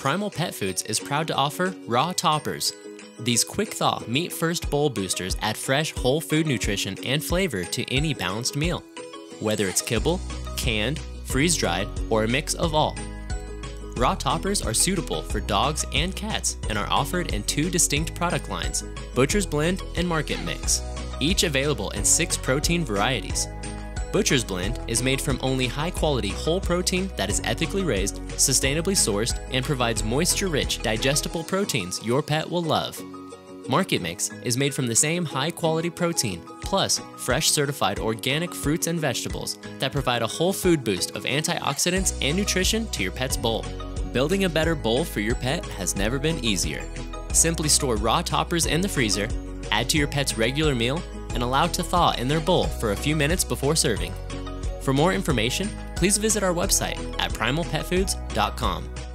Primal Pet Foods is proud to offer Raw Toppers. These quick-thaw, meat-first bowl boosters add fresh, whole food nutrition and flavor to any balanced meal. Whether it's kibble, canned, freeze-dried, or a mix of all. Raw Toppers are suitable for dogs and cats and are offered in 2 distinct product lines, Butcher's Blend and Market Mix, each available in 6 protein varieties. Butcher's Blend is made from only high-quality whole protein that is ethically raised, sustainably sourced, and provides moisture-rich, digestible proteins your pet will love. Market Mix is made from the same high-quality protein, plus fresh certified organic fruits and vegetables that provide a whole food boost of antioxidants and nutrition to your pet's bowl. Building a better bowl for your pet has never been easier. Simply store Raw Toppers in the freezer, add to your pet's regular meal, and allow to thaw in their bowl for a few minutes before serving. For more information, please visit our website at primalpetfoods.com.